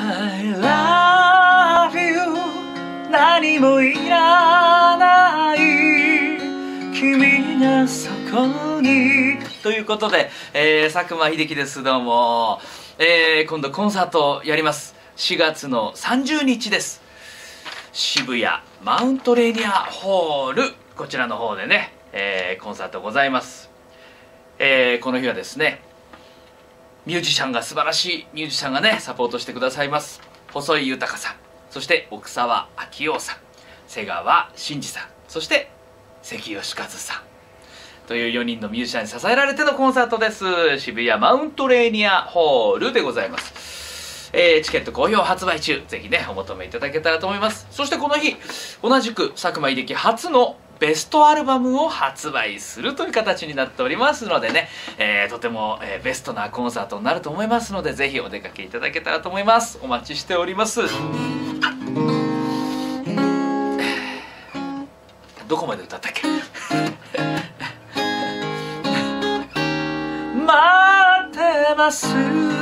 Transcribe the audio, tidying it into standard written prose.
I love you 何もいらない君がそこにということで、佐久間秀樹です。どうも、今度コンサートやります。4月の30日です。渋谷マウントレーニアホール、こちらの方でね、コンサートございます。この日はですね、ミュージシャンが素晴らしいミュージシャンがねサポートしてくださいます。細井豊さん、そして奥沢昭夫さん、瀬川真司さん、そして関義和さんという4人のミュージシャンに支えられてのコンサートです。渋谷マウントレーニアホールでございます。チケット好評発売中、ぜひねお求めいただけたらと思います。そしてこの日同じく佐久間秀樹初のベストアルバムを発売するという形になっておりますのでね、とても、ベストなコンサートになると思いますので、ぜひお出かけいただけたらと思います。お待ちしております。どこまで歌ったっけ待ってます